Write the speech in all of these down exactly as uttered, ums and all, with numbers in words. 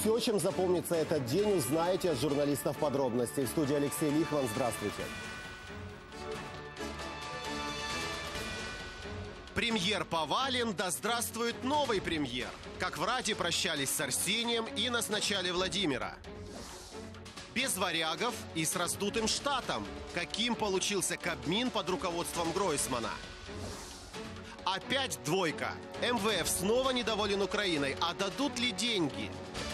Все, чем запомнится этот день, узнаете от журналистов подробностей. В студии Алексей Лихван. Здравствуйте. Премьер повален, да здравствует новый премьер. Как в Раде прощались с Арсением и назначали Владимира. Без варягов и с раздутым штатом. Каким получился Кабмин под руководством Гройсмана? Опять двойка. эм вэ эф снова недоволен Украиной. А дадут ли деньги?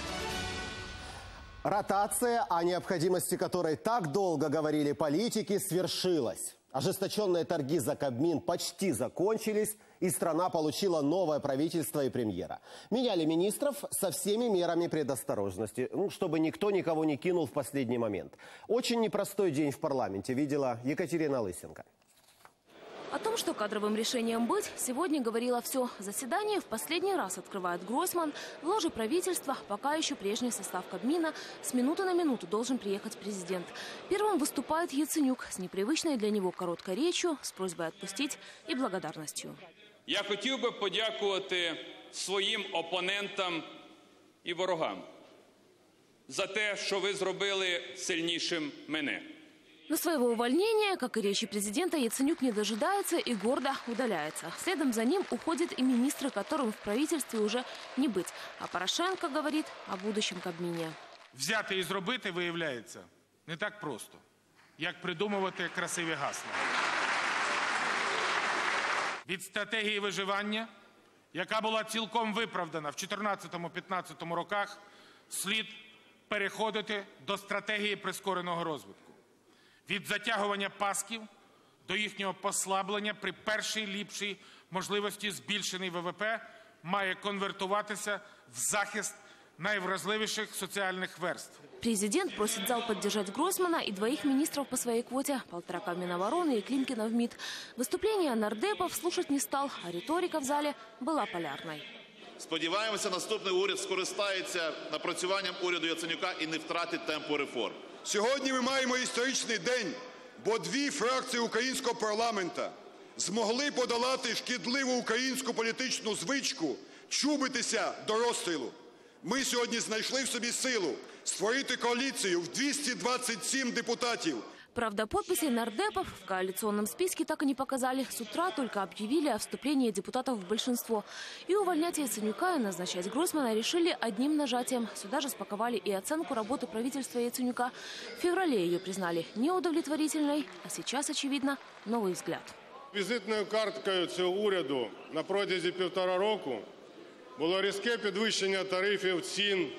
Ротация, о необходимости которой так долго говорили политики, свершилась. Ожесточенные торги за Кабмин почти закончились, и страна получила новое правительство и премьера. Меняли министров со всеми мерами предосторожности, ну, чтобы никто никого не кинул в последний момент. Очень непростой день в парламенте видела Екатерина Лысенко. О том, что кадровым решением быть, сегодня говорило все. Заседание в последний раз открывает Гройсман. В ложе правительства пока еще прежний состав Кабмина. С минуты на минуту должен приехать президент. Первым выступает Яценюк с непривычной для него короткой речью, с просьбой отпустить и благодарностью. Я хотів би подякувати своїм опонентам і ворогам за те, що ви зробили сильнішим мене. Но своего увольнения, как и речи президента, Яценюк не дожидается и гордо удаляется. Следом за ним уходят и министры, которым в правительстве уже не быть. А Порошенко говорит о будущем Кабмине. Взяти і зробити, виявляється, не так просто, як придумувати красиві гасла. Від стратегії виживання, яка була цілком виправдана в чотирнадцятому-п'ятнадцятому роках, слід переходити до стратегії прискореного розвитку. Від затягування пасків до їхнього послаблення при першій ліпшій можливості збільшений вэ вэ пе має конвертуватися в захист найвразливіших соціальних верств. Президент просит зал поддержать Гройсмана и двоих министров по своей квоте – Полторака в Минобороны и Климкина в МИД. Выступление нардепов слушать не стал, а риторика в зале была полярной. Сподіваємося, наступний уряд скористається напрацюванням уряду Яценюка і не втратить темпу реформ. Сьогодні ми маємо історичний день, бо дві фракції українського парламенту змогли подолати шкідливу українську політичну звичку чубитися до розстрілу. Ми сьогодні знайшли в собі силу створити коаліцію в двісті двадцять сім депутатів. Правда, подписей нардепов в коалиционном списке так и не показали. С утра только объявили о вступлении депутатов в большинство. И увольнять Яценюка и назначать Гройсмана решили одним нажатием. Сюда же спаковали и оценку работы правительства Яценюка. В феврале ее признали неудовлетворительной, а сейчас, очевидно, новый взгляд. Візитною карткою цього уряду на протязі півтора року було різке підвищення тарифів, цін,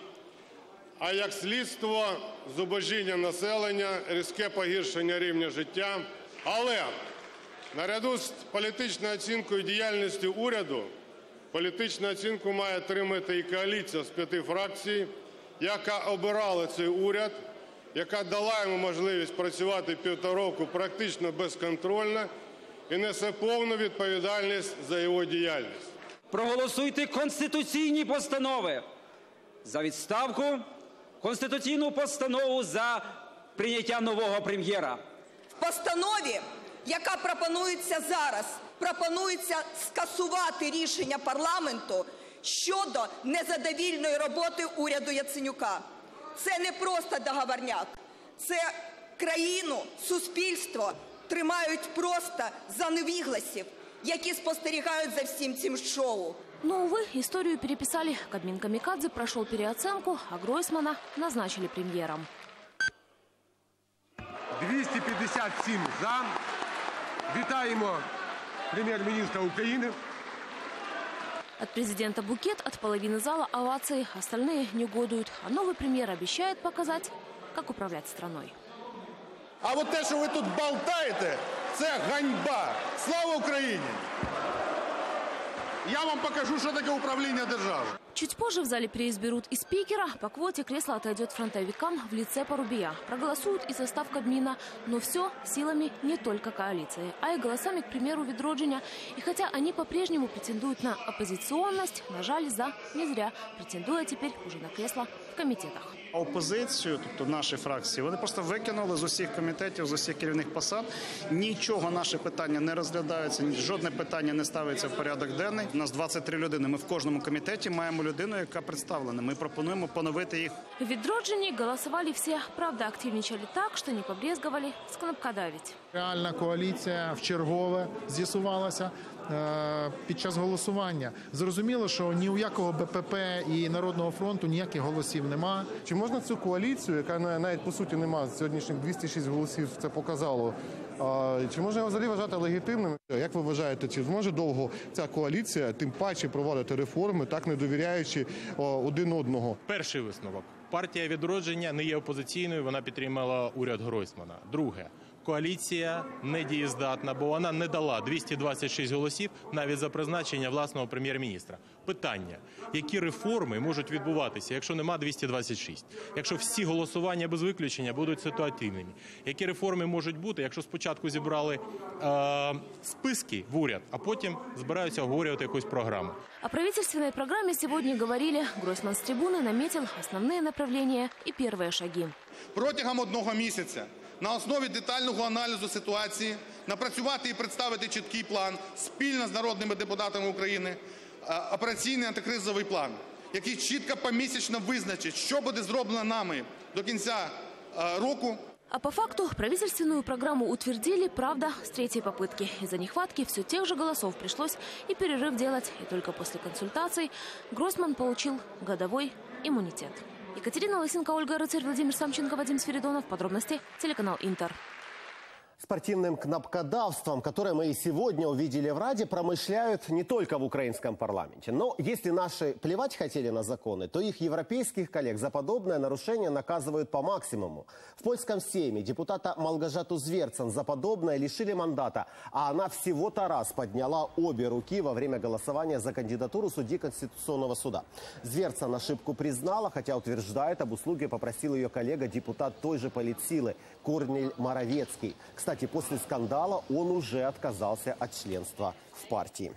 а як слідство зубожіння населення, різке погіршення рівня життя. Але наряду з політичною оцінкою діяльності уряду, політичну оцінку має отримати і коаліція з п'яти фракцій, яка обирала цей уряд, яка дала йому можливість працювати півтора року практично безконтрольно і несе повну відповідальність за його діяльність. Проголосуйте конституційні постанови за відставку, конституційну постанову за прийняття нового прем'єра. В постанові, яка пропонується зараз, пропонується скасувати рішення парламенту щодо незадовільної роботи уряду Яценюка. Це не просто договорняк, це країну, суспільство тримають просто за невігласів, які спостерігають за всім цим шоу. Но, увы, историю переписали. Кабмин Камикадзе прошел переоценку, а Гройсмана назначили премьером. двісті п'ятдесят сім за. Вітаємо премьер-министра Украины. От президента букет, от половины зала овации. Остальные негодуют. А новый премьер обещает показать, как управлять страной. А от те, що ви тут болтаєте, це ганьба. Слава Україні! Я вам покажу, что такое управление державой. Чуть позже в зале переизберут и спикера. По квоте кресло отойдет фронтовикам в лице Порубия. Проголосуют и состав Кабмина. Но все силами не только коалиции, а и голосами, к примеру, Відродження. И хотя они по-прежнему претендуют на оппозиционность, нажали за не зря, претендуя теперь уже на кресло в комитетах. Опозицію, тобто наші фракції, вони просто викинули з усіх комітетів, з усіх керівних посад. Нічого наше питання не розглядається, жодне питання не ставиться в порядок денний. У нас двадцять три людини. Ми в кожному комітеті маємо людину, яка представлена. Ми пропонуємо поновити їх. В «Відродженні» голосовали все. Правда, активничали так, що не побрезговали скнопкодавить. Реальна коаліція вчергове з'ясувалася під час голосування. Зрозуміло, що ні у якого Б П П і Народного фронту ніяких голосів нема. Чи можна цю коаліцію, яка навіть по суті нема, сьогоднішніх двісті шість голосів це показало, чи можна його взагалі вважати легітимним? Як ви вважаєте, чи зможе довго ця коаліція тим паче проводити реформи, так не довіряючи один одного? Перший висновок. Партія «Відродження» не є опозиційною, вона підтримала уряд Гройсмана. Друге. Коаліція недієздатна, бо вона не дала двісті двадцять шість голосів навіть за призначення власного прем'єр-міністра. Питання, які реформи можуть відбуватися, якщо нема двісті двадцять шість? Якщо всі голосування без виключення будуть ситуативними? Які реформи можуть бути, якщо спочатку зібрали е, списки в уряд, а потім збираються обговорювати якусь програму? О правительственной программе сегодня говорили. Гройсман с трибуны наметил основные направления и первые шаги. Протягом одного місяця на основі детального аналізу ситуації напрацювати і представити чіткий план спільно з народними депутатами України, операційний антикризовий план, який чітко помісячно визначить, що буде зроблено нами до кінця року. А по факту правительственную программу утвердили, правда, с третьей попытки. Из-за нехватки все тех же голосов пришлось и перерыв делать. И только после консультаций Гройсман получил годовой иммунитет. Екатерина Лысенко, Ольга Рыцарь, Владимир Самченко, Вадим Свиридонов. Подробности телеканал Интер. Спортивным кнопкодавством, которое мы и сегодня увидели в Раде, промышляют не только в украинском парламенте. Но если наши плевать хотели на законы, то их европейских коллег за подобное нарушение наказывают по максимуму. В польском Сейме депутата Малгожату Зверцан за подобное лишили мандата, а она всего-то раз подняла обе руки во время голосования за кандидатуру судьи Конституционного суда. Зверцан ошибку признала, хотя утверждает, об услуге попросил ее коллега, депутат той же политсилы Корнель Моровецкий. Кстати, после скандала он уже отказался от членства в партии.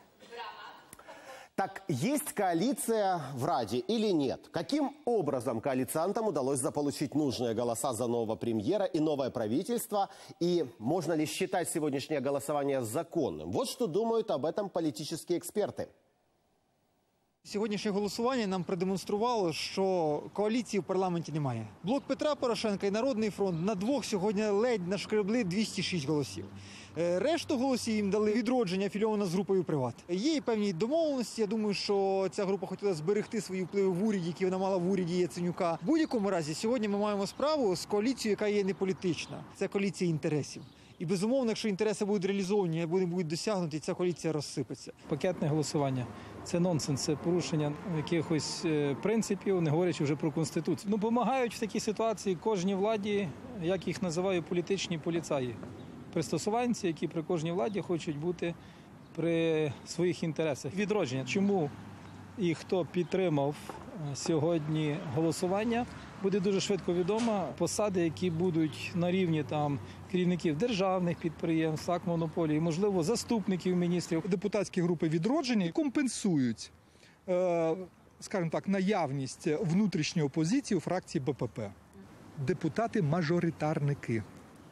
Так, есть коалиция в Раде или нет? Каким образом коалициантам удалось заполучить нужные голоса за нового премьера и новое правительство? И можно ли считать сегодняшнее голосование законным? Вот что думают об этом политические эксперты. Сьогоднішнє голосування нам продемонструвало, що коаліції в парламенті немає. Блок Петра Порошенка і Народний фронт на двох сьогодні ледь нашкребли двісті шість голосів. Решту голосів їм дали «Відродження», афільована з групою «Приват». Є і певні домовленості. Я думаю, що ця група хотіла зберегти свої впливи в уряді, які вона мала в уряді Яценюка. В будь-якому разі, сьогодні ми маємо справу з коаліцією, яка є не політична. Це коаліція інтересів. І, безумовно, якщо інтереси будуть реалізовані, вони будуть досягнуті, ця коаліція розсипеться. Пакетне голосування – це нонсенс, це порушення якихось принципів, не говорячи вже про Конституцію. Ну, допомагають в такій ситуації кожній владі, як їх називаю, політичні поліцаї. Пристосуванці, які при кожній владі хочуть бути при своїх інтересах. Відродження. Чому і хто підтримав сьогодні голосування, буде дуже швидко відомо. Посади, які будуть на рівні там керівників державних підприємств, так, монополій, можливо, заступників міністрів. Депутатські групи «Відродження» компенсують, скажімо так, наявність внутрішньої опозиції у фракції Б П П. Депутати-мажоритарники,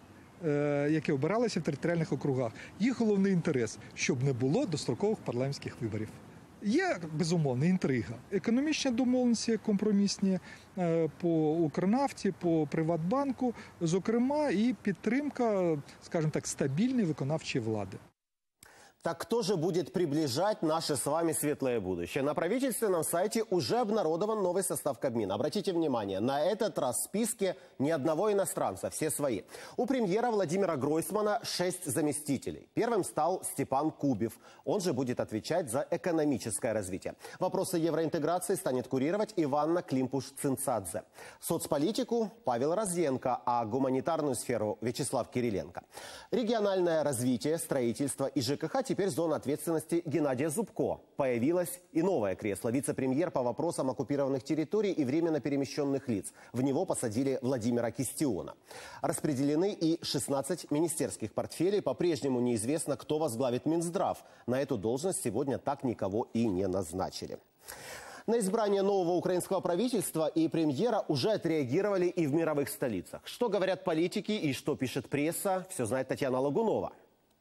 які обиралися в територіальних округах. Їх головний інтерес – щоб не було дострокових парламентських виборів. Є, безумовно, інтрига. Економічні домовленості компромісні по Укрнафті, по Приватбанку, зокрема, і підтримка, скажімо так, стабільної виконавчої влади. Так кто же будет приближать наше с вами светлое будущее? На правительственном сайте уже обнародован новый состав Кабмина. Обратите внимание, на этот раз в списке ни одного иностранца, все свои. У премьера Владимира Гройсмана шесть заместителей. Первым стал Степан Кубев. Он же будет отвечать за экономическое развитие. Вопросы евроинтеграции станет курировать Иванна Климпуш-Цинцадзе. Соцполитику Павел Розенко, а гуманитарную сферу Вячеслав Кириленко. Региональное развитие, строительство и Ж К Х теперь зона ответственности Геннадия Зубко. Появилось и новое кресло. Вице-премьер по вопросам оккупированных территорий и временно перемещенных лиц. В него посадили Владимира Кистиона. Распределены и шестнадцать министерских портфелей. По-прежнему неизвестно, кто возглавит Минздрав. На эту должность сегодня так никого и не назначили. На избрание нового украинского правительства и премьера уже отреагировали и в мировых столицах. Что говорят политики и что пишет пресса, все знает Татьяна Лагунова.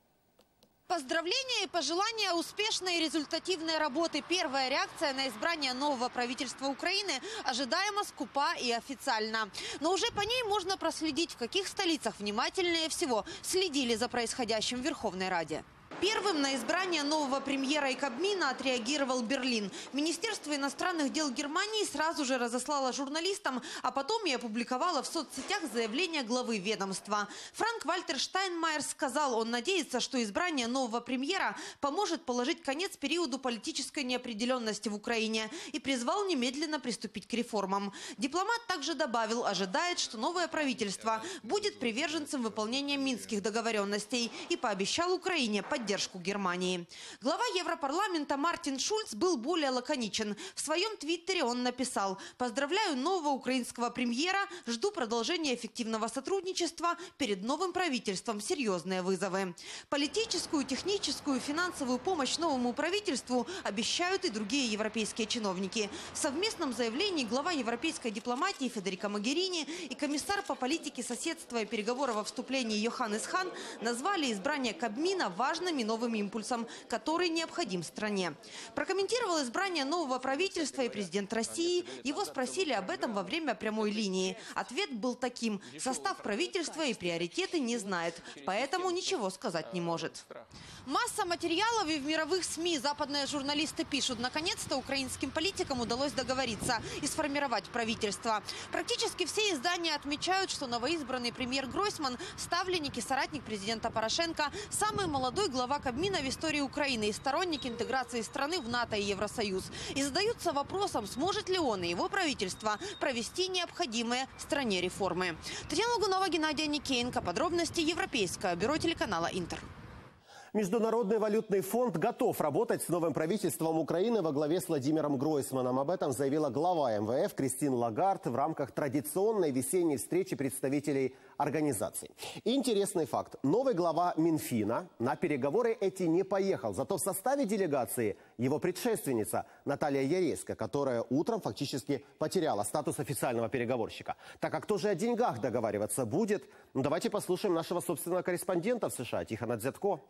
Поздравления и пожелания успешной и результативной работы. Первая реакция на избрание нового правительства Украины ожидаемо, скупа и официальна. Но уже по ней можно проследить, в каких столицах внимательнее всего следили за происходящим в Верховной Раде. Первым на избрание нового премьера и Кабмина отреагировал Берлин. Министерство иностранных дел Германии сразу же разослало журналистам, а потом и опубликовало в соцсетях заявление главы ведомства. Франк-Вальтер Штайнмайер сказал, он надеется, что избрание нового премьера поможет положить конец периоду политической неопределенности в Украине и призвал немедленно приступить к реформам. Дипломат также добавил, ожидает, что новое правительство будет приверженцем выполнения минских договоренностей и пообещал Украине поддержку. поддержку Германии. Глава Европарламента Мартин Шульц был более лаконичен. В своем твиттере он написал: «Поздравляю нового украинского премьера, жду продолжения эффективного сотрудничества. Перед новым правительством серьезные вызовы». Политическую, техническую, финансовую помощь новому правительству обещают и другие европейские чиновники. В совместном заявлении глава европейской дипломатии Федерико Могерини и комиссар по политике соседства и переговоров о вступлении Йоханнес Хан назвали избрание Кабмина важным и новым импульсом, который необходим стране. Прокомментировал избрание нового правительства и президент России. Его спросили об этом во время прямой линии. Ответ был таким: состав правительства и приоритеты не знает, поэтому ничего сказать не может. Масса материалов и в мировых СМИ. Западные журналисты пишут: наконец-то украинским политикам удалось договориться и сформировать правительство. Практически все издания отмечают, что новоизбранный премьер Гройсман – ставленник и соратник президента Порошенко, самый молодой глава Кабмина в истории Украины и сторонник интеграции страны в НАТО и Евросоюз. И задаются вопросом, сможет ли он и его правительство провести необходимые стране реформы. Татьяна Лагунова, Геннадий Никеенко. Подробности Европейское бюро телеканала Интер. Международный валютный фонд готов работать с новым правительством Украины во главе с Владимиром Гройсманом. Об этом заявила глава эм вэ эф Кристин Лагард в рамках традиционной весенней встречи представителей организаций. Интересный факт. Новый глава Минфина на переговоры эти не поехал. Зато в составе делегации его предшественница Наталья Яресько, которая утром фактически потеряла статус официального переговорщика. Так а кто же о деньгах договариваться будет? Ну, давайте послушаем нашего собственного корреспондента в США Тихона Дзятко.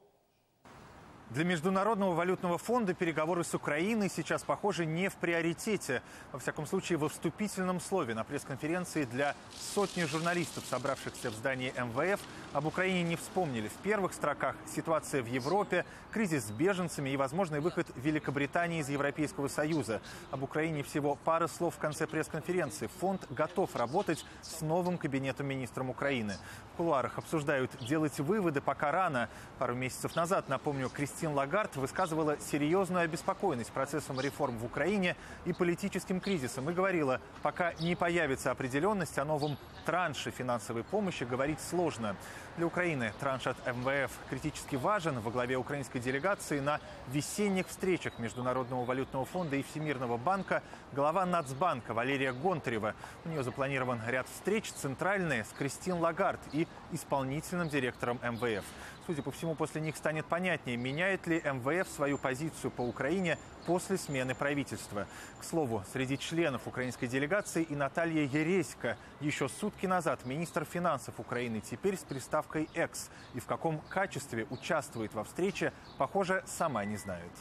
Для Международного валютного фонда переговоры с Украиной сейчас, похоже, не в приоритете. Во всяком случае, во вступительном слове на пресс-конференции для сотни журналистов, собравшихся в здании эм вэ эф, об Украине не вспомнили. В первых строках ситуация в Европе, кризис с беженцами и возможный выход Великобритании из Европейского Союза. Об Украине всего пара слов в конце пресс-конференции. Фонд готов работать с новым кабинетом министром Украины. В кулуарах обсуждают, делать выводы пока рано. Пару месяцев назад, напомню, Кристин Лагард высказывала серьезную обеспокоенность процессом реформ в Украине и политическим кризисом и говорила, пока не появится определенность о новом транше финансовой помощи, говорить сложно. Для Украины транш от эм вэ эф критически важен. Во главе украинской делегации на весенних встречах Международного валютного фонда и Всемирного банка глава Нацбанка Валерия Гонтарева. У нее запланирован ряд встреч центральные с Кристин Лагард и исполнительным директором эм вэ эф. Судя по всему, после них станет понятнее, меняет ли эм вэ эф свою позицию по Украине после смены правительства. К слову, среди членов украинской делегации и Наталья Яресько. Еще сутки назад министр финансов Украины, теперь с приставкой «экс». И в каком качестве участвует во встрече, похоже, сама не знает.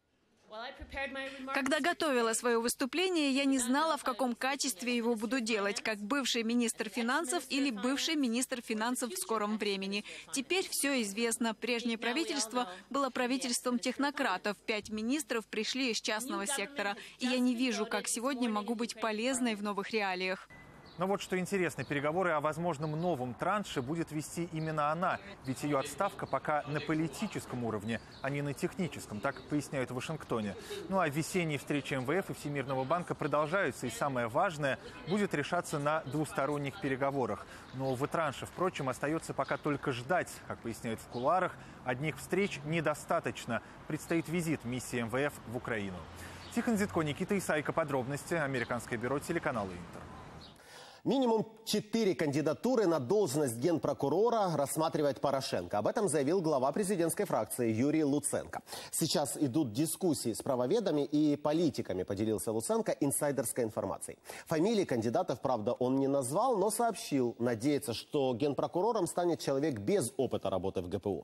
Когда готовила свое выступление, я не знала, в каком качестве его буду делать, как бывший министр финансов или бывший министр финансов в скором времени. Теперь все известно. Прежнее правительство было правительством технократов. Пять министров пришли из частного сектора. И я не вижу, как сегодня могу быть полезной в новых реалиях. Но вот что интересно, переговоры о возможном новом транше будет вести именно она. Ведь ее отставка пока на политическом уровне, а не на техническом, так поясняют в Вашингтоне. Ну а весенние встречи эм вэ эф и Всемирного банка продолжаются. И самое важное будет решаться на двусторонних переговорах. Нового транша, впрочем, остается пока только ждать. Как поясняют в кулуарах, одних встреч недостаточно. Предстоит визит миссии эм вэ эф в Украину. Тихон Дзятко, Никита Исайко. Подробности. Американское бюро телеканала Интер. Минимум четыре кандидатуры на должность генпрокурора рассматривает Порошенко. Об этом заявил глава президентской фракции Юрий Луценко. Сейчас идут дискуссии с правоведами и политиками, поделился Луценко инсайдерской информацией. Фамилии кандидатов, правда, он не назвал, но сообщил, надеется, что генпрокурором станет человек без опыта работы в ГПУ.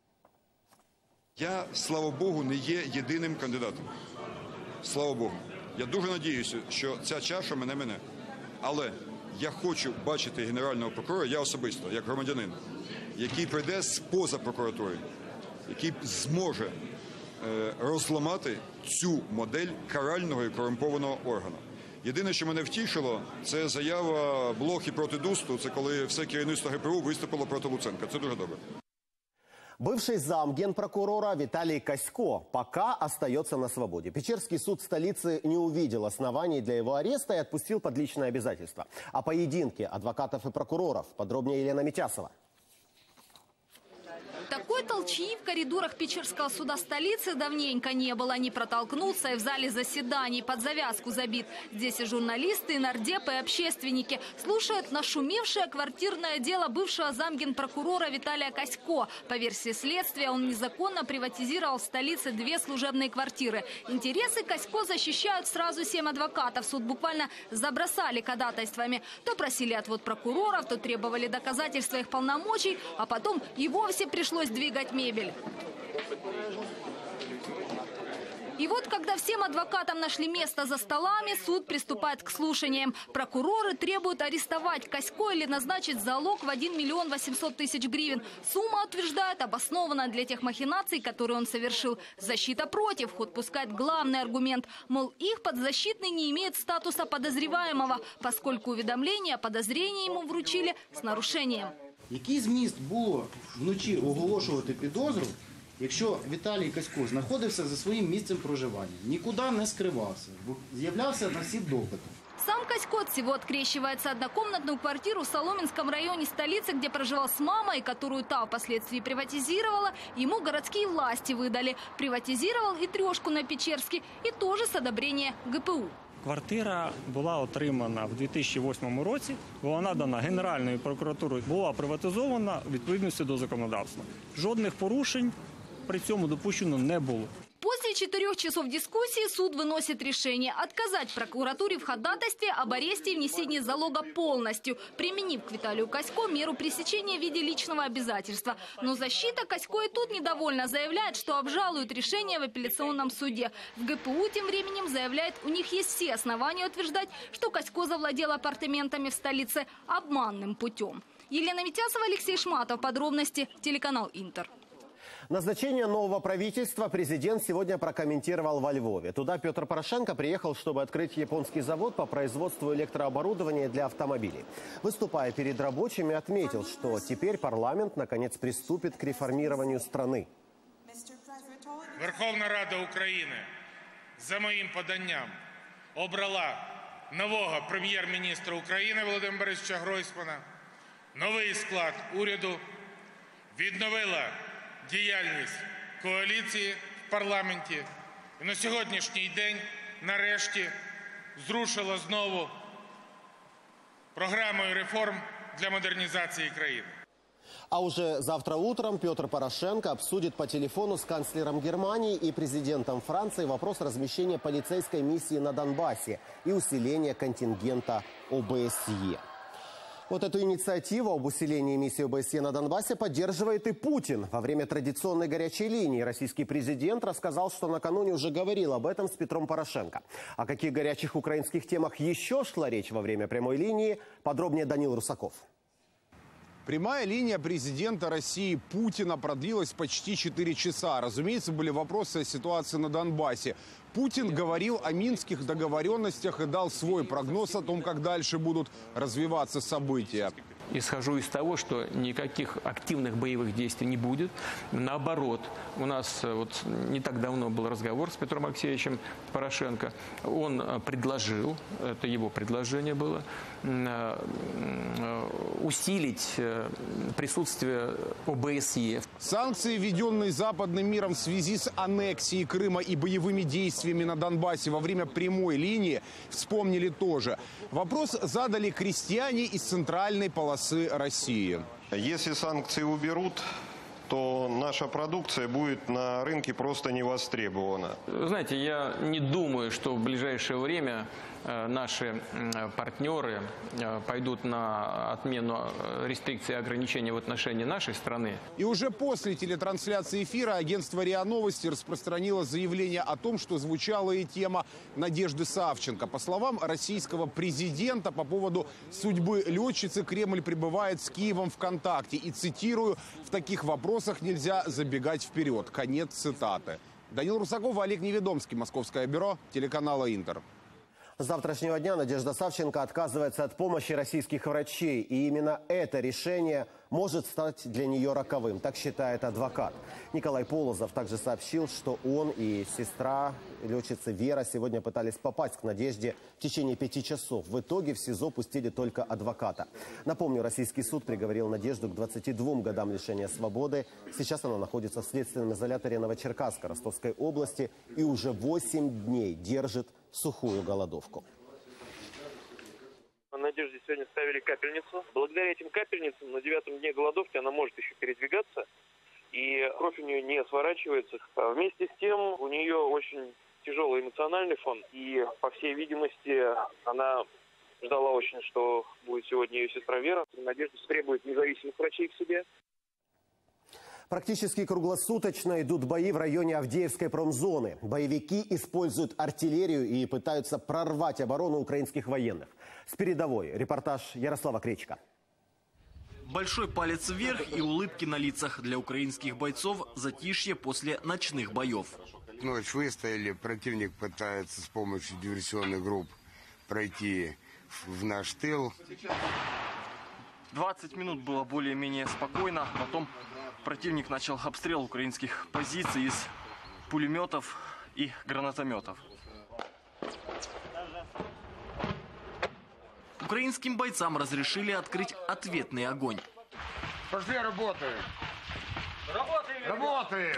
Я, слава Богу, не є єдиним кандидатом. Слава Богу. Я дуже надіюся, що ця чаша мене мене. Але я хочу бачити генерального прокурора, я особисто, як громадянин, який прийде з-поза прокуратури, який зможе е, розламати цю модель карального і корумпованого органу. Єдине, що мене втішило, це заява Блохи проти Дусту, це коли все керівництво ГПУ виступило проти Луценка. Це дуже добре. Бывший зам генпрокурора Виталий Касько пока остается на свободе. Печерский суд столицы не увидел оснований для его ареста и отпустил под личное обязательство. О поединке адвокатов и прокуроров подробнее Елена Митясова. Такой толчии в коридорах Печерского суда столицы давненько не было. Не протолкнуться и в зале заседаний под завязку забит. Здесь и журналисты, и нардепы, и общественники слушают нашумевшее квартирное дело бывшего замгенпрокурора Виталия Касько. По версии следствия, он незаконно приватизировал в столице две служебные квартиры. Интересы Касько защищают сразу семь адвокатов. Суд буквально забросали ходатайствами. То просили отвод прокуроров, то требовали доказательства их полномочий, а потом и вовсе пришлось двигать мебель. И вот, когда всем адвокатам нашли место за столами, суд приступает к слушаниям. Прокуроры требуют арестовать Касько или назначить залог в один миллион восемьсот тысяч гривен. Сумма, утверждает, обоснована для тех махинаций, которые он совершил. Защита против. Ход пускает главный аргумент. Мол, их подзащитный не имеет статуса подозреваемого, поскольку уведомление о подозрении ему вручили с нарушением. Який зміст було вночі оголошувати підозру, якщо Віталій Касько знаходився за своїм місцем проживання, нікуди не скривався, з'являвся на всі допити? Сам Касько от всего открещивается. Однокомнатную квартиру в Соломенском районе столицы, где проживал с мамой, которую та впоследствии приватизировала, ему городские власти выдали. Приватизировал и трешку на Печерске, и тоже с одобрения ГПУ. Квартира була отримана в дві тисячі восьмому році, була надана Генеральною прокуратурою, була приватизована у відповідності до законодавства. Жодних порушень при цьому допущено не було. После четырех часов дискуссии суд выносит решение отказать прокуратуре в ходатайстве об аресте и внесении залога полностью, применив к Виталию Касько меру пресечения в виде личного обязательства. Но защита Касько и тут недовольна, заявляет, что обжалует решение в апелляционном суде. В ГПУ тем временем заявляет, у них есть все основания утверждать, что Касько завладел апартаментами в столице обманным путем. Елена Митясова, Алексей Шматов. Подробности. Телеканал Интер. Назначение нового правительства президент сегодня прокомментировал во Львове. Туда Петр Порошенко приехал, чтобы открыть японский завод по производству электрооборудования для автомобилей. Выступая перед рабочими, отметил, что теперь парламент наконец приступит к реформированию страны. Верховна Рада України за моїм поданням обрала нового прем'єр-міністра України Володимира Борисовича Гройсмана, новий склад уряду, відновила діяльність коаліції в парламенті. І на сьогоднішній день, нарешті, зрушила знову програмою реформ для модернізації країни. А уже завтра утром Петр Порошенко обсудит по телефону с канцлером Германии и президентом Франции вопрос размещения полицейской миссии на Донбассе и усиления контингента ОБСЕ. Вот эту инициативу об усилении миссии ОБСЕ на Донбассе поддерживает и Путин. Во время традиционной горячей линии российский президент рассказал, что накануне уже говорил об этом с Петром Порошенко. О каких горячих украинских темах еще шла речь во время прямой линии, подробнее Данил Русаков. Прямая линия президента России Путина продлилась почти четыре часа. Разумеется, были вопросы о ситуации на Донбассе. Путин говорил о минских договоренностях и дал свой прогноз о том, как дальше будут развиваться события. Исхожу из того, что никаких активных боевых действий не будет. Наоборот, у нас вот не так давно был разговор с Петром Алексеевичем Порошенко. Он предложил, это его предложение было, усилить присутствие ОБСЕ. Санкции, введенные западным миром в связи с аннексией Крыма и боевыми действиями на Донбассе во время прямой линии, вспомнили тоже. Вопрос задали крестьяне из центральной полосы России. Если санкции уберут, то наша продукция будет на рынке просто не востребована. Знаете, я не думаю, что в ближайшее время наши партнеры пойдут на отмену рестрикций и ограничений в отношении нашей страны. И уже после телетрансляции эфира агентство РИА Новости распространило заявление о том, что звучала и тема Надежды Савченко. По словам российского президента, по поводу судьбы летчицы Кремль пребывает с Киевом в контакте. И цитирую: «В таких вопросах нельзя забегать вперед». Конец цитаты. Данил Русаков, Олег Неведомский, Московское бюро, телеканала «Интер». С завтрашнего дня Надежда Савченко отказывается от помощи российских врачей. И именно это решение может стать для нее роковым, так считает адвокат. Николай Полозов также сообщил, что он и сестра летчицы Вера сегодня пытались попасть к Надежде в течение пяти часов. В итоге в СИЗО пустили только адвоката. Напомню, российский суд приговорил Надежду к двадцати двум годам лишения свободы. Сейчас она находится в следственном изоляторе Новочеркасска Ростовской области и уже восемь дней держит сухую голодовку. Надежде сегодня ставили капельницу. Благодаря этим капельницам на девятом дне голодовки она может еще передвигаться, и кровь у нее не сворачивается. Вместе с тем у нее очень тяжелый эмоциональный фон, и, по всей видимости, она ждала очень, что будет сегодня ее сестра Вера. Надежда требует независимых врачей к себе. Практически круглосуточно идут бои в районе Авдеевской промзоны. Боевики используют артиллерию и пытаются прорвать оборону украинских военных. С передовой репортаж Ярослава Кречка. Большой палец вверх и улыбки на лицах. Для украинских бойцов затишье после ночных боев. Ночь выстояли, противник пытается с помощью диверсионных групп пройти в наш тыл. двадцать минут было более-менее спокойно, потом противник начал обстрел украинских позиций из пулеметов и гранатометов. Украинским бойцам разрешили открыть ответный огонь. Пошли, работаем! Работаем! Работаем!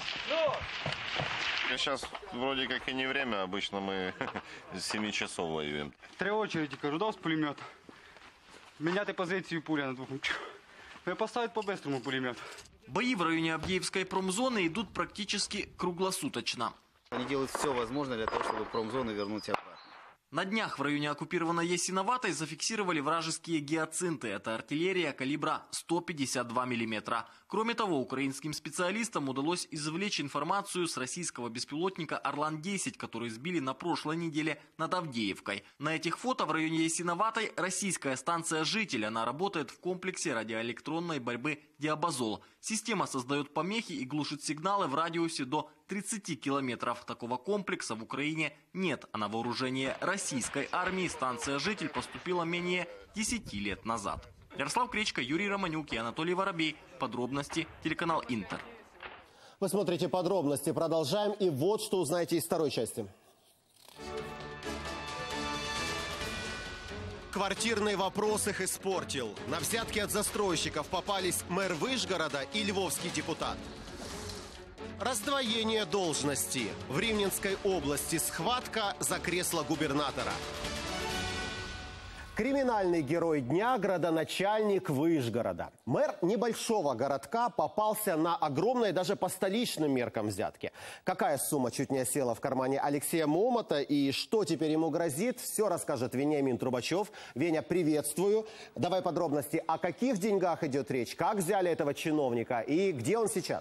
Сейчас вроде как и не время, обычно мы с семи часов воюем. Три очереди, кажу, дав з пулемета. Міняти позицію пуля на двох. И поставить по-быстрому пулемет. Бои в районе Авдеевской промзоны идут практически круглосуточно. Они делают все возможное для того, чтобы промзону вернуть обратно. На днях в районе оккупированной Ясиноватой зафиксировали вражеские гиацинты. Это артиллерия калибра сто пятьдесят два миллиметра. Кроме того, украинским специалистам удалось извлечь информацию с российского беспилотника Орлан десять, который сбили на прошлой неделе над Авдеевкой. На этих фото в районе Ясиноватой российская станция «Житель». Она работает в комплексе радиоэлектронной борьбы «Диапазол». Система создает помехи и глушит сигналы в радиусе до тридцати километров. Такого комплекса в Украине нет, а на вооружение российской армии станция «Житель» поступила менее десяти лет назад. Ярослав Кречка, Юрий Романюк и Анатолий Воробей. Подробности телеканал «Интер». Вы смотрите подробности. Продолжаем. И вот что узнаете из второй части. Квартирный вопрос их испортил. На взятки от застройщиков попались мэр Вышгорода и львовский депутат. Раздвоение должности. В Ривненской области схватка за кресло губернатора. Криминальный герой дня – градоначальник Вышгорода. Мэр небольшого городка попался на огромные даже по столичным меркам взятки. Какая сумма чуть не осела в кармане Алексея Момота и что теперь ему грозит, все расскажет Вениамин Трубачев. Веня, приветствую. Давай подробности, о каких деньгах идет речь, как взяли этого чиновника и где он сейчас?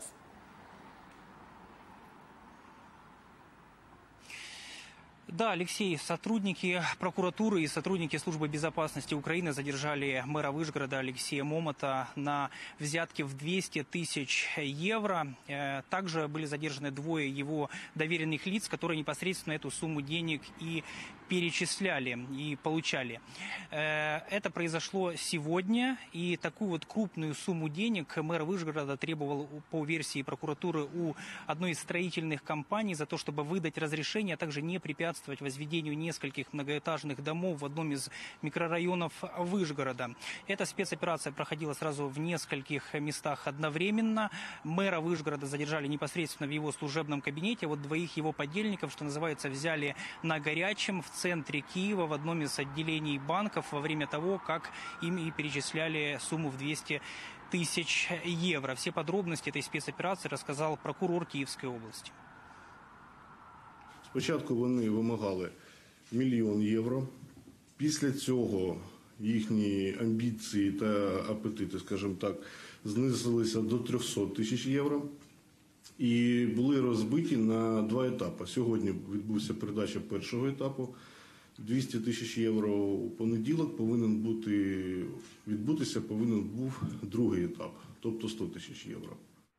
Да, Алексей, сотрудники прокуратуры и сотрудники службы безопасности Украины задержали мэра Вышгорода Алексея Момота на взятке в двести тысяч евро. Также были задержаны двое его доверенных лиц, которые непосредственно эту сумму денег и перечисляли и получали. Это произошло сегодня, и такую вот крупную сумму денег мэр Вышгорода требовал по версии прокуратуры у одной из строительных компаний за то, чтобы выдать разрешение, а также не препятствовать возведению нескольких многоэтажных домов в одном из микрорайонов Вышгорода. Эта спецоперация проходила сразу в нескольких местах одновременно. Мэра Вышгорода задержали непосредственно в его служебном кабинете. Вот двоих его подельников, что называется, взяли на горячем в центре Киева в одном из отделений банков во время того, как им и перечисляли сумму в двести тысяч евро. Все подробности этой спецоперации рассказал прокурор Київської області. Спочатку вони вимагали мільйон євро. Після цього їхні амбіції та апетити, скажімо так, знизилися до триста тисяч євро. І були розбиті на два етапи. Сьогодні відбувся передача першого етапу. двісті тисяч євро у понеділок повинен бути, відбутися повинен був другий етап, тобто сто тисяч євро.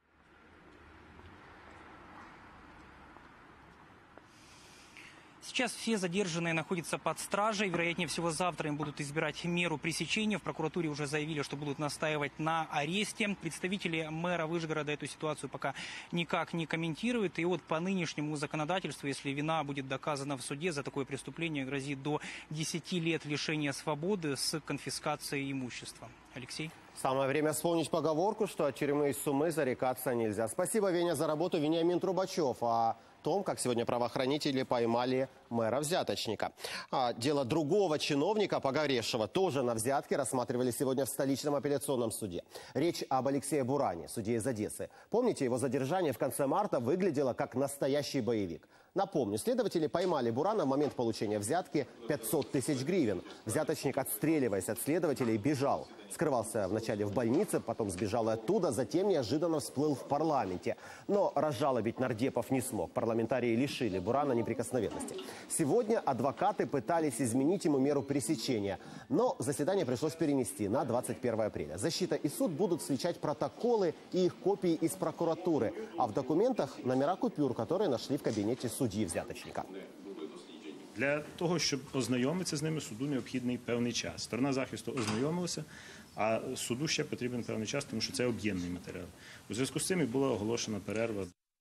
Сейчас все задержанные находятся под стражей. Вероятнее всего, завтра им будут избирать меру пресечения. В прокуратуре уже заявили, что будут настаивать на аресте. Представители мэра Вышгорода эту ситуацию пока никак не комментируют. И вот по нынешнему законодательству, если вина будет доказана в суде, за такое преступление грозит до десяти лет лишения свободы с конфискацией имущества. Алексей? Самое время вспомнить поговорку, что от тюрьмы и суммы зарекаться нельзя. Спасибо, Веня, за работу. Вениамин Трубачев о том, как сегодня правоохранители поймали мэра-взяточника. А дело другого чиновника, погоревшего тоже на взятке, рассматривали сегодня в столичном апелляционном суде. Речь об Алексее Буране, судье из Одессы. Помните, его задержание в конце марта выглядело как настоящий боевик. Напомню, следователи поймали Бурана в момент получения взятки пятьсот тысяч гривен. Взяточник, отстреливаясь от следователей, бежал. Скрывался вначале в больнице, потом сбежал оттуда, затем неожиданно всплыл в парламенте. Но разжалобить нардепов не смог. Парламентарии лишили Бурана неприкосновенности. Сегодня адвокаты пытались изменить ему меру пресечения. Но заседание пришлось перенести на двадцать первое апреля. Защита и суд будут сличать протоколы и их копии из прокуратуры. А в документах номера купюр, которые нашли в кабинете судьи-взяточника. Для того, щоб ознайомитися з ними, суду необхідний певний час. Сторона захисту ознайомилася, а суду ще потрібен певний час, тому що це об'ємний матеріал. У зв'язку з цим і була оголошена перерва.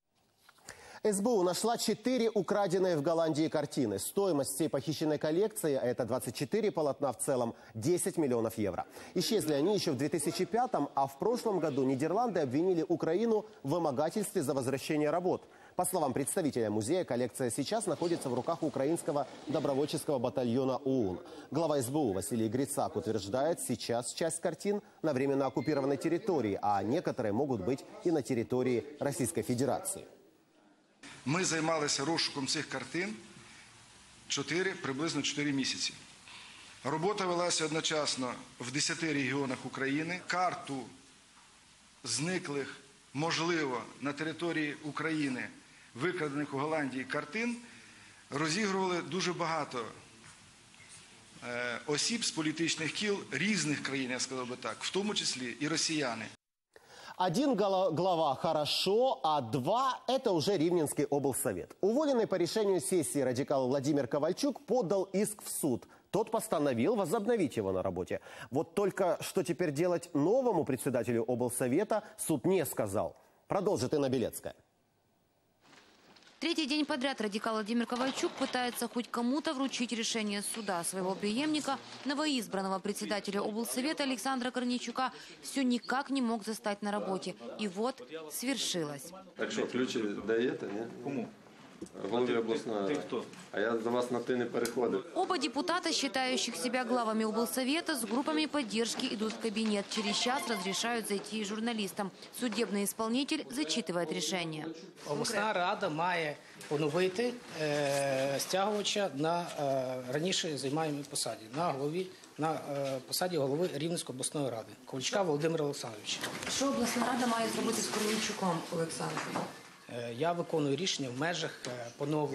СБУ нашла четыре украденные в Голландии картины. Стоимость всей похищенной коллекции, а это двадцать четыре полотна в целом, десять миллионов евро. Исчезли они еще в две тысячи пятом, а в прошлом году Нидерланды обвинили Украину в вымогательстве за возвращение работ. По словам представителя музея, коллекция сейчас находится в руках украинского добровольческого батальона ОУН. Глава СБУ Василий Грицак утверждает, сейчас часть картин на временно оккупированной территории, а некоторые могут быть и на территории Российской Федерации. Ми займалися розшуком цих картин чотири, приблизно чотири місяці. Робота велася одночасно в десяти регіонах України. Карту зниклих, можливо, на території України, викрадених у Голландії картин, розігрували дуже багато осіб з політичних кіл різних країн, я сказав би так, в тому числі і росіяни. Один глава хорошо, а два – это уже Ривненский облсовет. Уволенный по решению сессии радикал Владимир Ковальчук подал иск в суд. Тот постановил возобновить его на работе. Вот только что теперь делать новому председателю облсовета, суд не сказал. Продолжит Инна Белецкая. Третий день подряд радикал Владимир Ковальчук пытается хоть кому-то вручить решение суда. Своего преемника, новоизбранного председателя облсовета Александра Корнейчука, все никак не мог застать на работе. И вот свершилось. Так что, ключи даете, нет? Кому? Голові обласної. Ти хто? А я до вас на «ты» не переходив. Оба депутата, считающих себя главами облсовета, с группами поддержки идут в кабинет. Через час разрешают зайти журналистам. Судебный исполнитель зачитывает решение. Обласна рада має поновити е, стягувача на е, раніше займаємій посаді, на голові, на е, посаді голови Рівненської обласної ради Ковальчука Володимира Олександровича. Що обласна рада має зробити з Корнейчуком, Олександром? Я виконую рішення в межах поновлення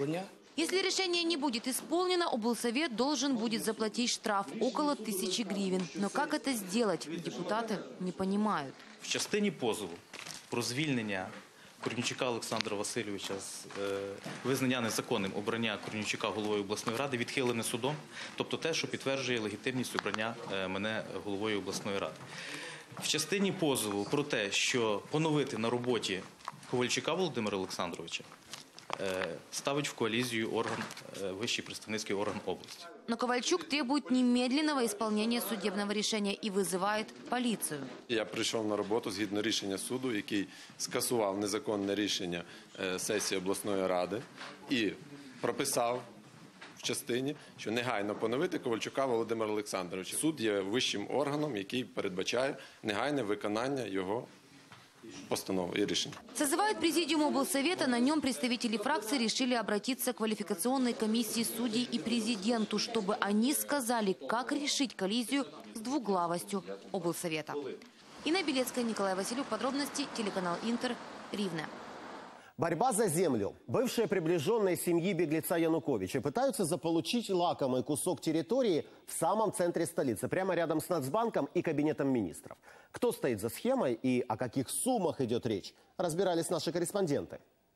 Если решение не будет исполнено, облсовет должен будет заплатить штраф около тысячи гривен. Но как это сделать, депутаты не понимают. В частині позову про звільнення Корнійчука Олександра Васильовича з е, визнання незаконним обрання Корнійчука головою обласної ради відхилене судом, тобто те, що підтверджує легітимність обрання е, мене головою обласної ради. В частині позову про те, що поновити на роботі Ковальчука Володимира Олександровича, е, ставить в колізію орган, е, вищий представницький орган області. Но Ковальчук требует немедленного исполнения судебного решения и вызывает полицию. Я прийшов на роботу згідно рішення суду, який скасував незаконне рішення сесії обласної ради і прописав в частині, що негайно поновити Ковальчука Володимира Олександровича. Суд є вищим органом, який передбачає негайне виконання його постановы и решения. Созывают президиум облсовета. На нем представители фракции решили обратиться к квалификационной комиссии судей и президенту, чтобы они сказали, как решить коллизию с двуглавостью облсовета. Инна Белецкая, Николай Василюк. Подробности. Телеканал Интер. Ривне. Борьба за землю. Бывшие приближенные семьи беглеца Януковича пытаются заполучить лакомый кусок территории в самом центре столицы, прямо рядом с Нацбанком и кабинетом министров. Кто стоит за схемой и о каких суммах идет речь, разбирались наши корреспонденты.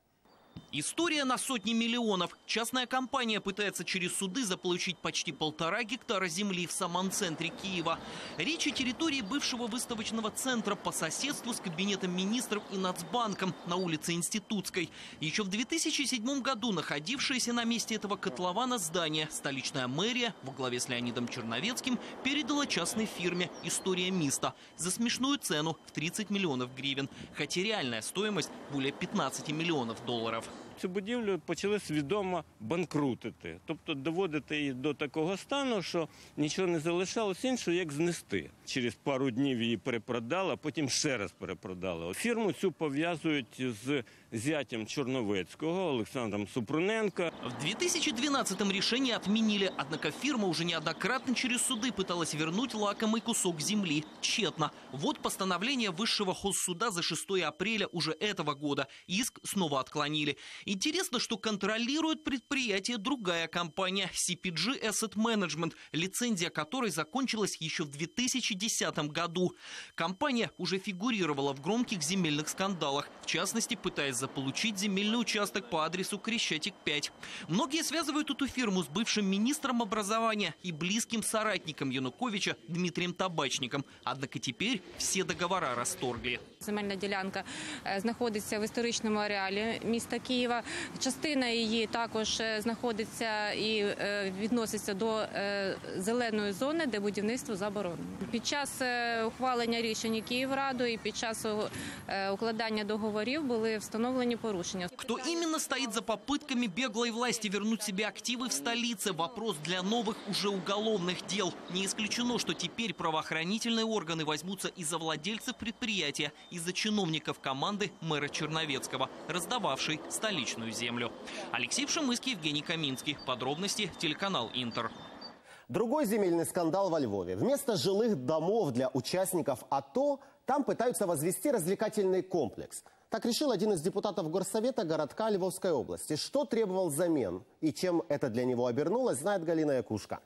История на сотни миллионов. Частная компания пытается через суды заполучить почти полтора гектара земли в самом центре Киева. Речь о территории бывшего выставочного центра по соседству с кабинетом министров и Нацбанком на улице Институтской. Еще в две тысячи седьмом году находившееся на месте этого котлована здание столичная мэрия во главе с Леонидом Черновецким передала частной фирме «История Миста» за смешную цену в тридцать миллионов гривен, хотя реальная стоимость более пятнадцати миллионов долларов. Цю будівлю почали свідомо банкрутити, тобто доводити її до такого стану, що нічого не залишалося іншого, як знести. Через пару днів її перепродали, а потім ще раз перепродали. Фірму цю пов'язують з зятем Черновецкого, Александром Супруненко. В две тысячи двенадцатом решение отменили, однако фирма уже неоднократно через суды пыталась вернуть лакомый кусок земли. Тщетно. Вот постановление высшего хозсуда за шестое апреля уже этого года. Иск снова отклонили. Интересно, что контролирует предприятие другая компания си пи джи Asset Management, лицензия которой закончилась еще в две тысячи десятом году. Компания уже фигурировала в громких земельных скандалах, в частности, пытаясь заполучить земельный участок по адресу Крещатик пять. Многие связывают эту фирму с бывшим министром образования и близким соратником Януковича Дмитрием Табачником. Однако теперь все договора расторгли. Земельна ділянка знаходиться в історичному ареалі міста Києва. Частина її також знаходиться і відноситься до зеленої зони, де будівництво заборонено. Під час ухвалення рішень Київрадою і під час укладання договорів були встановлені порушення. Кто именно стоит за попытками беглой власти вернуть себе активы в столице? Вопрос для новых уже уголовных дел. Не исключено, что теперь правоохранительные органы возьмутся и за владельцев предприятия, и за чиновников команды мэра Черновецкого, раздававшей столичную землю. Алексей Пшемыский, Евгений Каминский. Подробности. Телеканал Интер. Другой земельный скандал во Львове. Вместо жилых домов для участников АТО там пытаются возвести развлекательный комплекс. Так решил один из депутатов Горсовета городка Львовской области. Что требовал взамен и чем это для него обернулось, знает Галина Якушка.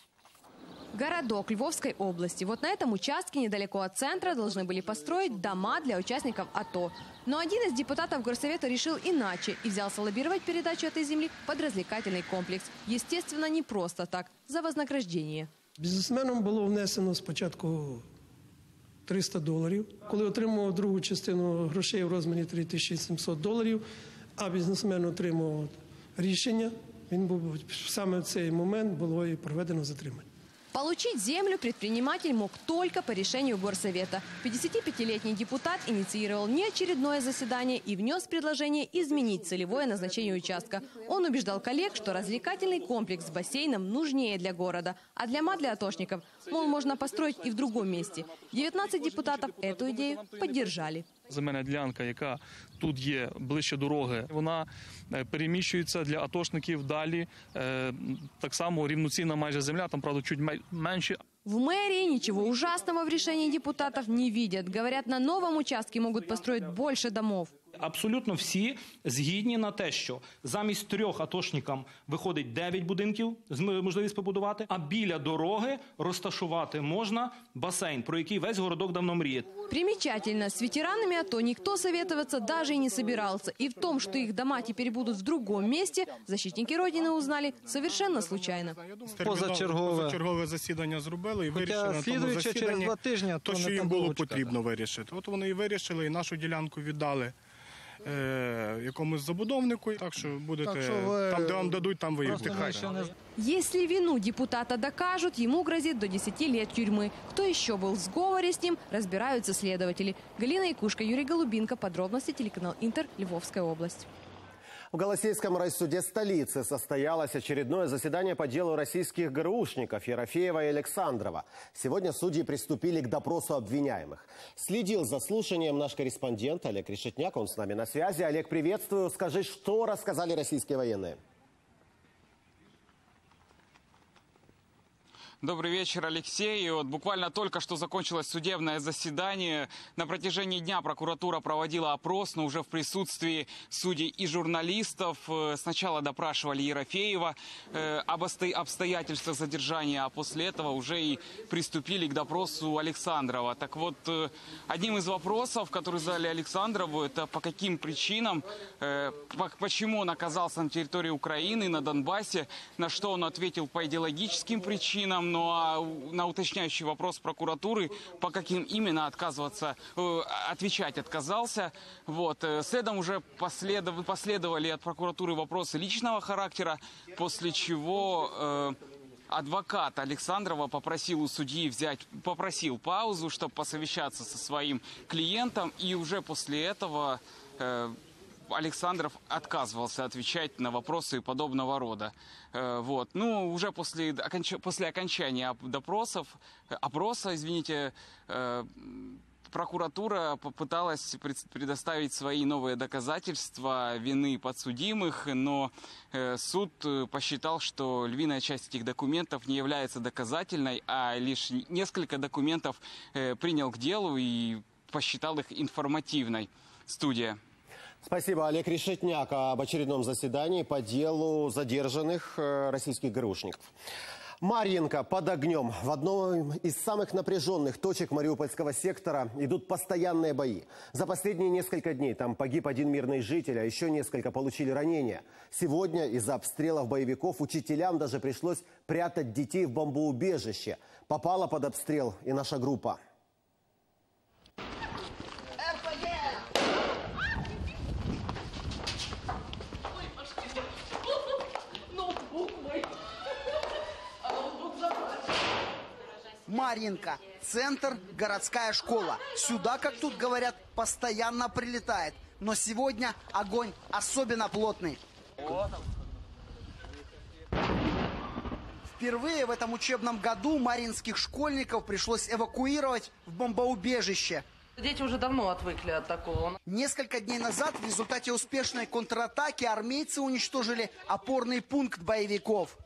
Городок Львовской области. Вот на этом участке недалеко от центра должны были построить дома для участников АТО. Но один из депутатов Горсовета решил иначе и взялся лоббировать передачу этой земли под развлекательный комплекс. Естественно, не просто так, за вознаграждение. Бізнесменам було внесено спочатку триста доларів. Коли отримував другу частину грошей в розмірі три тисячі сімсот доларів, а бізнесмен отримав рішення, він був саме в цей момент було і проведено затримання. Получить землю предприниматель мог только по решению Горсовета. пятидесятипятилетний депутат инициировал неочередное заседание и внес предложение изменить целевое назначение участка. Он убеждал коллег, что развлекательный комплекс с бассейном нужнее для города, а для ма для атошников, мол, можно построить и в другом месте. девятнадцать депутатов эту идею поддержали. Земельна ділянка, яка тут є ближче дороги, вона переміщується для атошників далі. Так само рівноцінна майже земля, там, правда, чуть менше. В мэрии ничего ужасного в решении депутатов не видят. Говорят, на новом участке могут построить больше домов. Абсолютно всі згідні на те, що замість трьох атошникам виходить дев'ять будинків, з можливість побудувати, а біля дороги розташувати можна басейн, про який весь городок давно мріє. Примечательно, с ветеранами АТО никто советоваться даже и не собирался. И в том, что их дома теперь будут в другом месте, защитники Родины узнали совершенно случайно. Позачергове, позачергове засідання зробили і вирішили на тому засіданні, тижні, то, що їм було потрібно вирішити. От вони і вирішили, і нашу ділянку віддали е, якомусь забудовнику. Так що будете, так що ви... там, де вам дадуть, там ви втихаєте. Если вину депутата докажут, ему грозит до десяти лет тюрьмы. Кто еще был в сговоре с ним, разбираются следователи. Галина Якушка, Юрий Голубинко. Подробности телеканал Интер, Львовская область. В Голосейском райсуде столицы состоялось очередное заседание по делу российских ГРУшников Ерофеева и Александрова. Сегодня судьи приступили к допросу обвиняемых. Следил за слушанием наш корреспондент Олег Решетняк, он с нами на связи. Олег, приветствую. Скажи, что рассказали российские военные? Добрый вечер, Алексей. Вот буквально только что закончилось судебное заседание. На протяжении дня прокуратура проводила опрос, но уже в присутствии судей и журналистов. Сначала допрашивали Ерофеева э, об обстоятельствах задержания, а после этого уже и приступили к допросу Александрова. Так вот, э, одним из вопросов, который задали Александрову, это по каким причинам, э, по, почему он оказался на территории Украины, на Донбассе, на что он ответил по идеологическим причинам. Ну а на уточняющий вопрос прокуратуры, по каким именно отказываться, э, отвечать отказался. Вот. Следом уже последов, последовали от прокуратуры вопросы личного характера, после чего э, адвокат Александрова попросил у судьи взять, попросил паузу, чтобы посовещаться со своим клиентом, и уже после этого э, Александров отказывался отвечать на вопросы подобного рода. Вот. Ну, уже после, оконч... после окончания допросов, опроса, извините, прокуратура попыталась предоставить свои новые доказательства вины подсудимых, но суд посчитал, что львиная часть этих документов не является доказательной, а лишь несколько документов принял к делу и посчитал их информативной. Студия. Спасибо, Олег Решетняк, об очередном заседании по делу задержанных российских ГРУшников. Марьинка под огнем. В одном из самых напряженных точек Мариупольского сектора идут постоянные бои. За последние несколько дней там погиб один мирный житель, а еще несколько получили ранения. Сегодня из-за обстрелов боевиков учителям даже пришлось прятать детей в бомбоубежище. Попала под обстрел и наша группа. Марьинка. Центр, городская школа. Сюда, как тут говорят, постоянно прилетает. Но сегодня огонь особенно плотный. Впервые в этом учебном году марьинских школьников пришлось эвакуировать в бомбоубежище. Дети уже давно отвыкли от такого. Несколько дней назад в результате успешной контратаки армейцы уничтожили опорный пункт боевиков.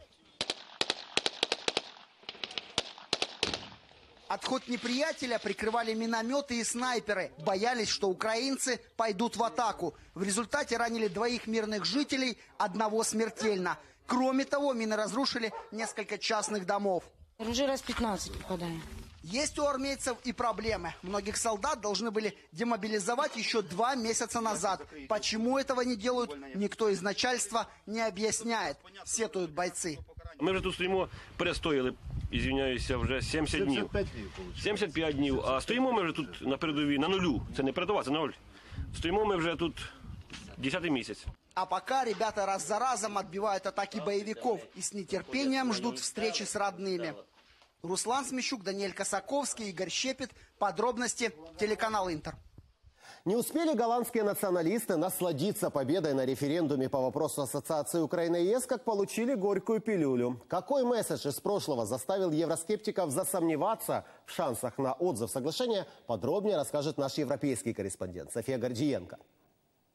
Отход неприятеля прикрывали минометы и снайперы. Боялись, что украинцы пойдут в атаку. В результате ранили двоих мирных жителей, одного смертельно. Кроме того, мины разрушили несколько частных домов. Уже раз пятнадцать попадаем. Есть у армейцев и проблемы. Многих солдат должны были демобилизовать еще два месяца назад. Почему этого не делают, никто из начальства не объясняет. Сетуют бойцы. Ми вже тут стоїмо, перестояли, ізвиняюся, вже сімдесят днів. сімдесят п'ять днів. А стоїмо ми вже тут на передовій, на нулю. Це не передова, це на нуль. Стоїмо ми вже тут десятий месяц. А пока ребята раз за разом отбивают атаки боевиков и с нетерпением ждут встречи с родными. Руслан Смещук, Даниэль Косаковский, Игорь Щепет. Подробности телеканал Интер. Не успели голландские националисты насладиться победой на референдуме по вопросу ассоциации Украины и ЕС, как получили горькую пилюлю. Какой месседж из прошлого заставил евроскептиков засомневаться в шансах на отзыв соглашения, подробнее расскажет наш европейский корреспондент София Гордиенко.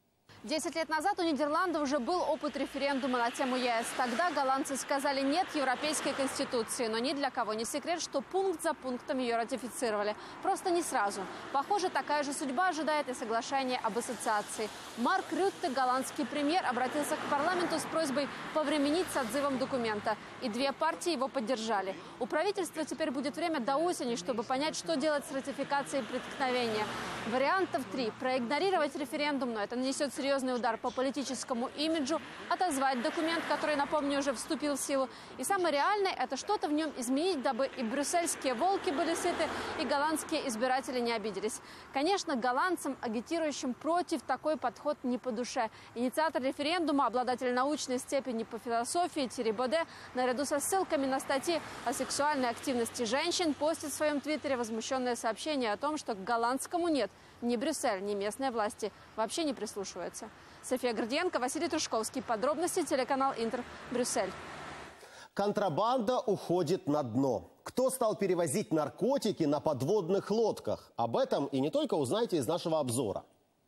Десять лет назад у Нидерландов уже был опыт референдума на тему ЕС. Тогда голландцы сказали «нет» Европейской конституции. Но ни для кого не секрет, что пункт за пунктом ее ратифицировали. Просто не сразу. Похоже, такая же судьба ожидает и соглашение об ассоциации. Марк Рютте, голландский премьер, обратился к парламенту с просьбой повременить с отзывом документа. И две партии его поддержали. У правительства теперь будет время до осени, чтобы понять, что делать с ратификацией преткновения. Вариантов три. Проигнорировать референдум, но это нанесет серьезный удар по политическому имиджу, отозвать документ, который, напомню, уже вступил в силу. И самое реальное – это что-то в нем изменить, дабы и брюссельские волки были сыты, и голландские избиратели не обиделись. Конечно, голландцам, агитирующим против, такой подход не по душе. Инициатор референдума, обладатель научной степени по философии Тири Боде, наряду со ссылками на статьи о сексуальной активности женщин, постит в своем твиттере возмущенное сообщение о том, что к голландскому «нет» ни Брюссель, ни местные власти вообще не прислушиваются. София Гордиенко, Василий Трушковский. Подробности, телеканал Интер, Брюссель. Контрабанда уходит на дно. Кто стал перевозить наркотики на подводных лодках? Об этом и не только узнаете из нашего обзора.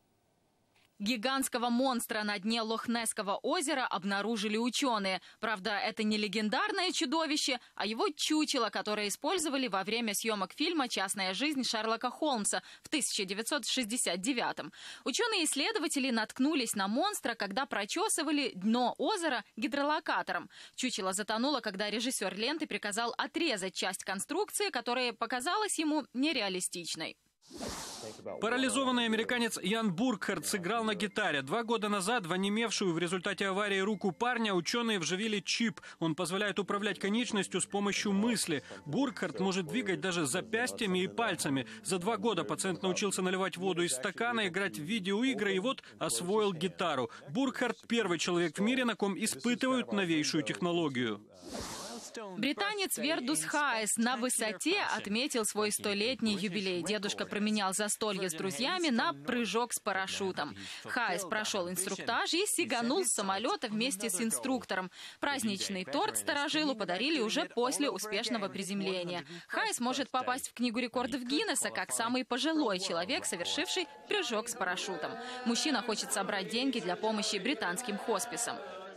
Гигантского монстра на дне Лохнесского озера обнаружили ученые. Правда, это не легендарное чудовище, а его чучело, которое использовали во время съемок фильма «Частная жизнь Шерлока Холмса» в тысяча девятьсот шестьдесят девятом. Ученые-исследователи наткнулись на монстра, когда прочесывали дно озера гидролокатором. Чучело затонуло, когда режиссер ленты приказал отрезать часть конструкции, которая показалась ему нереалистичной. Парализованный американец Ян Буркхарт сыграл на гитаре. Два года назад в онемевшую в результате аварии руку парня ученые вживили чип. Он позволяет управлять конечностью с помощью мысли. Буркхарт может двигать даже запястьями и пальцами. За два года пациент научился наливать воду из стакана, играть в видеоигры и вот освоил гитару. Буркхарт – первый человек в мире, на ком испытывают новейшую технологию. Британец Вердус Хайес на высоте отметил свой столетний юбилей. Дедушка променял застолье с друзьями на прыжок с парашютом. Хайес прошел инструктаж и сиганул с самолета вместе с инструктором. Праздничный торт старожилу подарили уже после успешного приземления. Хайес может попасть в Книгу рекордов Гиннесса как самый пожилой человек, совершивший прыжок с парашютом. Мужчина хочет собрать деньги для помощи британским хосписам.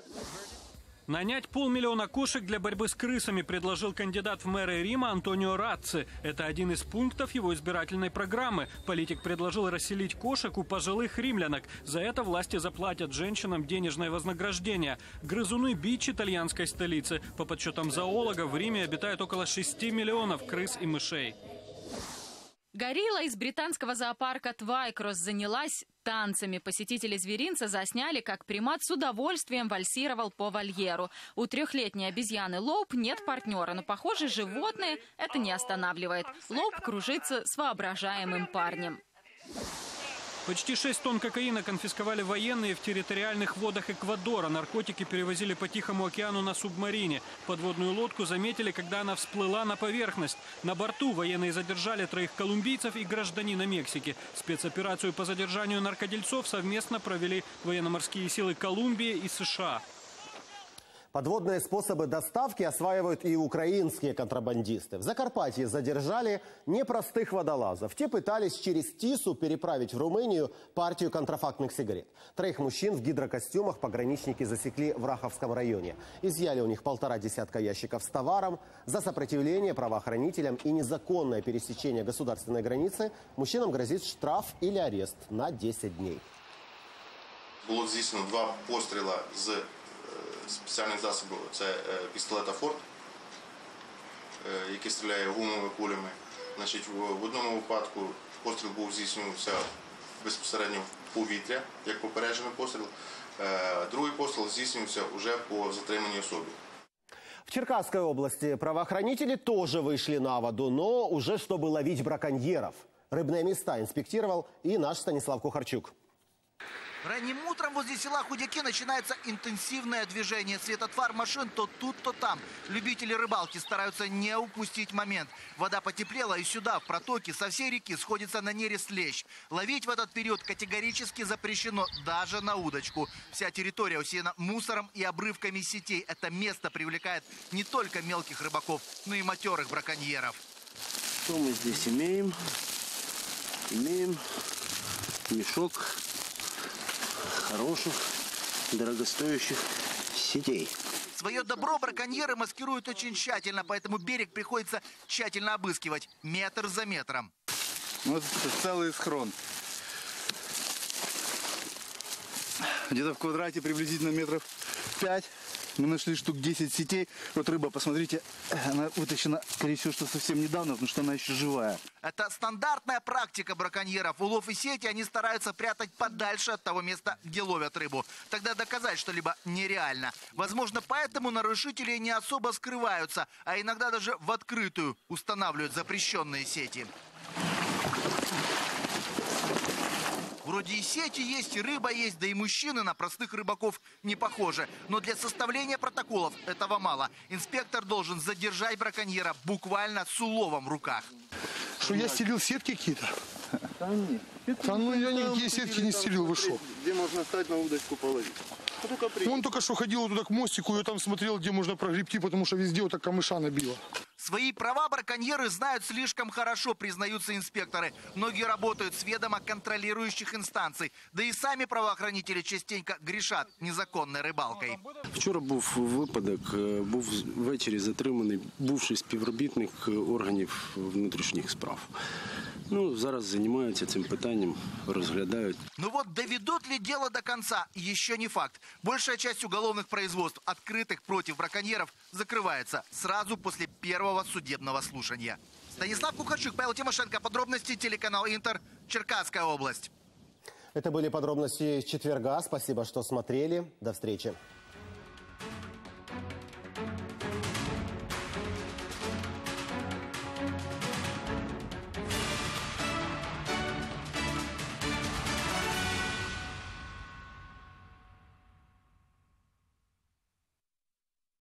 Нанять полмиллиона кошек для борьбы с крысами предложил кандидат в мэры Рима Антонио Рацци. Это один из пунктов его избирательной программы. Политик предложил расселить кошек у пожилых римлянок. За это власти заплатят женщинам денежное вознаграждение. Грызуны бич итальянской столицы. По подсчетам зоологов, в Риме обитает около шести миллионов крыс и мышей. Горилла из британского зоопарка Твайкросс занялась танцами. Посетители зверинца засняли, как примат с удовольствием вальсировал по вольеру. У трехлетней обезьяны Лоуп нет партнера, но, похоже, животное это не останавливает. Лоуп кружится с воображаемым парнем. Почти шесть тонн кокаина конфисковали военные в территориальных водах Эквадора. Наркотики перевозили по Тихому океану на субмарине. Подводную лодку заметили, когда она всплыла на поверхность. На борту военные задержали троих колумбийцев и гражданина Мексики. Спецоперацию по задержанию наркодельцов совместно провели военно-морские силы Колумбии и США. Подводные способы доставки осваивают и украинские контрабандисты. В Закарпатье задержали непростых водолазов. Те пытались через Тису переправить в Румынию партию контрафактных сигарет. Троих мужчин в гидрокостюмах пограничники засекли в Раховском районе. Изъяли у них полтора десятка ящиков с товаром. За сопротивление правоохранителям и незаконное пересечение государственной границы мужчинам грозит штраф или арест на десять дней. Було здійснено два постріли з спеціальних засобів, це пістолета «Форд», який стріляє гумовими кулями. Значить, в одному випадку постріл був здійснювався безпосередньо в повітря, як попереджений постріл. Другий постріл здійснювався вже по затриманій особі. В Черкасской области правоохранители тоже вышли на воду, но уже чтобы ловить браконьеров. Рыбные места инспектировал и наш Станислав Кухарчук. Ранним утром возле села Худяки начинается интенсивное движение. Светофар машин то тут, то там. Любители рыбалки стараются не упустить момент. Вода потеплела, и сюда, в протоке, со всей реки сходится на нерест лещ. Ловить в этот период категорически запрещено даже на удочку. Вся территория усеяна мусором и обрывками сетей. Это место привлекает не только мелких рыбаков, но и матерых браконьеров. Что мы здесь имеем? Имеем мешок хороших, дорогостоящих сетей. Свое добро браконьеры маскируют очень тщательно, поэтому берег приходится тщательно обыскивать, метр за метром. Вот целый схрон. Где-то в квадрате приблизительно метров пять. Мы нашли штук десять сетей. Вот рыба, посмотрите, она вытащена, скорее всего, что совсем недавно, потому что она еще живая. Это стандартная практика браконьеров. Улов и сети они стараются прятать подальше от того места, где ловят рыбу. Тогда доказать что-либо нереально. Возможно, поэтому нарушители не особо скрываются, а иногда даже в открытую устанавливают запрещенные сети. Вроде и сети есть, и рыба есть, да и мужчины на простых рыбаков не похожи. Но для составления протоколов этого мало. Инспектор должен задержать браконьера буквально с уловом в руках. Что я стелил сетки какие-то? Да нет. Да ну я никакие сетки не стелил, вы что? Где можно встать на удочку половить? Он только что ходил туда к мостику, и там смотрел, где можно прогребти, потому что везде вот так камыша набило. Свои права браконьеры знают слишком хорошо, признаются инспекторы. Многие работают с ведома контролирующих инстанций. Да и сами правоохранители частенько грешат незаконной рибалкой. Вчора був випадок, був ввечері затриманий бувший співробітник органів внутрішніх справ. Ну, зараз займаються цим питанням, розглядають. Ну вот доведут ли дело до конца, еще не факт. Большая часть уголовных производств, открытых против браконьеров, закрывается сразу после первого судебного слушания. Станислав Кухарчук, Павел Тимошенко. Подробности, телеканал Интер, Черкасская область. Это были подробности четверга. Спасибо, что смотрели. До встречи.